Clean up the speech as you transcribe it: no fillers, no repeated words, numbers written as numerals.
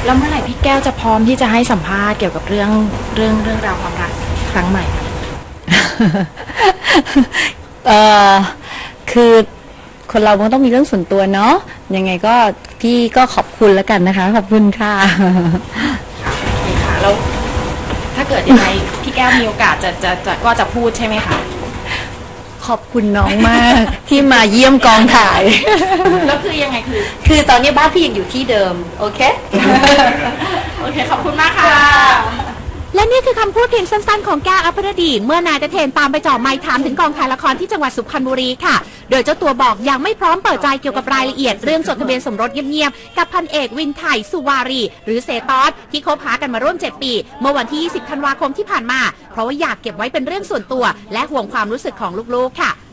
แล้วเมื่อไหร่พี่แก้วจะพร้อมที่จะให้สัมภาษณ์เกี่ยวกับเรื่องราวความรักครั้งใหม่คือคนเรามันต้องมีเรื่องส่วนตัวเนาะยังไงก็พี่ก็ขอบคุณแล้วกันนะคะขอบคุณค่ะค่ะแล้วถ้าเกิดยังไงพี่แก้วมีโอกาสจะพูดใช่ไหมคะขอบคุณน้องมากที่มาเยี่ยมกองถ่ายแล้วคือยังไงคือตอนนี้บ้านพี่ยังอยู่ที่เดิมโอเคโอเคขอบคุณมากค่ะและนี่คือคำพูดเพียงสั้นๆของแก้วอภรดีเมื่อนายตะเทนตามไปจ่อไมค์ถามถึงกองถ่ายละครที่จังหวัดสุพรรณบุรีค่ะโดยเจ้าตัวบอกยังไม่พร้อมเปิดใจเกี่ยวกับรายละเอียดเรื่องจดทะเบียนสมรสเงียบๆกับพันเอกวินไทยสุวารีหรือเสตอสที่คบหากันมาร่วม7 ปีเมื่อวันที่20 ธันวาคมที่ผ่านมาเพราะว่าอยากเก็บไว้เป็นเรื่องส่วนตัวและห่วงความรู้สึกของลูกๆค่ะ